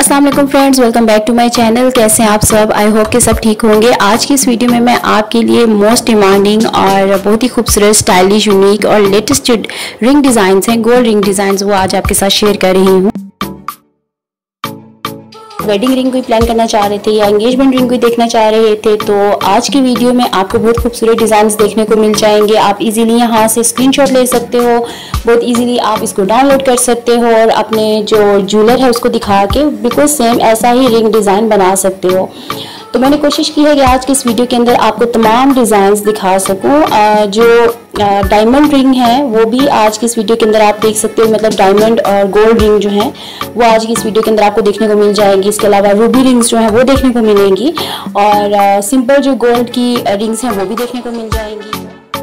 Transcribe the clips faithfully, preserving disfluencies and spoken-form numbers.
अस्सलाम वालेकुम friends, welcome back to my channel. कैसे हैं आप सब? आई होप कि सब ठीक होंगे। आज की इस वीडियो में मैं आपके लिए मोस्ट डिमांडिंग और बहुत ही खूबसूरत, स्टाइलिश, यूनिक और लेटेस्ट जो रिंग डिज़ाइंस हैं, गोल्ड रिंग डिज़ाइंस, वो आज आपके साथ शेयर कर रही हूँ। वेडिंग रिंग कोई प्लान करना चाह रहे थे या एंगेजमेंट रिंग कोई देखना चाह रहे थे, तो आज की वीडियो में आपको बहुत खूबसूरत डिज़ाइंस देखने को मिल जाएंगे। आप इजीली यहाँ से स्क्रीनशॉट ले सकते हो, बहुत इजीली आप इसको डाउनलोड कर सकते हो और अपने जो ज्वेलर है उसको दिखा के बिल्कुल सेम ऐसा ही रिंग डिज़ाइन बना सकते हो। तो मैंने कोशिश की है कि आज की इस वीडियो के अंदर आपको तमाम डिज़ाइंस दिखा सकूं। जो डायमंड रिंग है वो भी आज की इस वीडियो के अंदर आप देख सकते हो, मतलब डायमंड और गोल्ड रिंग जो है वो आज की इस वीडियो के अंदर आपको देखने को मिल जाएंगी। इसके अलावा रूबी रिंग्स जो है वो देखने को मिलेंगी और सिंपल जो गोल्ड की रिंग्स हैं वो भी देखने को मिल जाएंगी।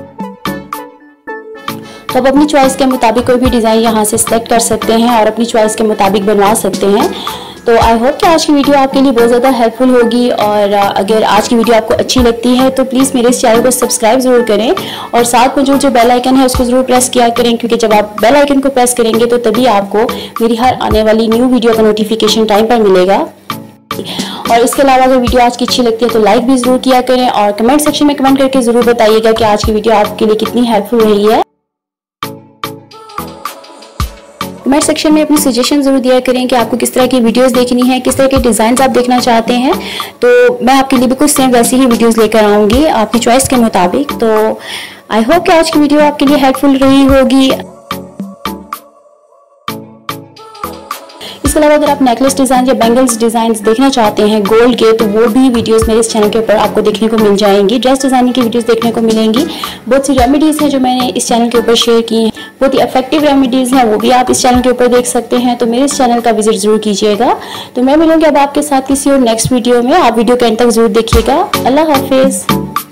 तो आप अपनी चॉइस के मुताबिक कोई भी डिज़ाइन यहाँ से सिलेक्ट कर सकते हैं और अपनी चॉइस के मुताबिक बनवा सकते हैं। तो आई होप कि आज की वीडियो आपके लिए बहुत ज़्यादा हेल्पफुल होगी और अगर आज की वीडियो आपको अच्छी लगती है तो प्लीज़ मेरे इस चैनल को सब्सक्राइब ज़रूर करें और साथ में जो जो बेल आइकन है उसको ज़रूर प्रेस किया करें, क्योंकि जब आप बेल आइकन को प्रेस करेंगे तो तभी आपको मेरी हर आने वाली न्यू वीडियो का नोटिफिकेशन टाइम पर मिलेगा। और इसके अलावा अगर वीडियो आज की अच्छी लगती है तो लाइक भी ज़रूर किया करें और कमेंट सेक्शन में कमेंट करके ज़रूर बताइएगा कि आज की वीडियो आपके लिए कितनी हेल्पफुल रही है। कमेंट सेक्शन में अपनी सजेशन जरूर दिया करें कि आपको किस तरह की वीडियोस देखनी है, किस तरह के डिज़ाइंस आप देखना चाहते हैं, तो मैं आपके लिए बिल्कुल सेम वैसी ही वीडियोस लेकर आऊँगी आपकी चॉइस के मुताबिक। तो आई होप कि आज की वीडियो आपके लिए हेल्पफुल रही होगी। इसके अलावा अगर आप नेकलेस डिज़ाइन या बैंगल्स डिज़ाइंस देखना चाहते हैं गोल्ड के, तो वो भी वीडियोस मेरे इस चैनल के ऊपर आपको देखने को मिल जाएंगी। ड्रेस डिज़ाइनिंग की वीडियोस देखने को मिलेंगी। बहुत सी रेमेडीज़ हैं जो मैंने इस चैनल के ऊपर शेयर की हैं, बहुत ही इफेक्टिव रेमेडीज़ हैं, वो भी आप इस चैनल के ऊपर देख सकते हैं। तो मेरे इस चैनल का विजिट ज़रूर कीजिएगा। तो मैं मिलूंगी अब आपके साथ किसी और नेक्स्ट वीडियो में। आप वीडियो के एंड तक जरूर देखिएगा। अल्लाह हाफिज़।